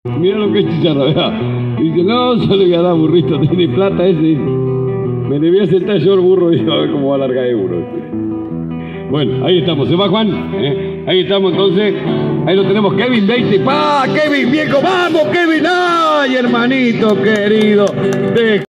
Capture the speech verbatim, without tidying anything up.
Mira lo que es Chicharra, vea. Dice, no, yo le voy a dar burrito, tiene plata ese. Me le voy a sentar yo el burro y a ver cómo va a largar el burro. Bueno, ahí estamos, se va Juan, ¿eh? Ahí estamos entonces, ahí lo tenemos, Kevin veinte, ¡pa! ¡Kevin viejo! ¡Vamos, Kevin! ¡Ay, hermanito querido! De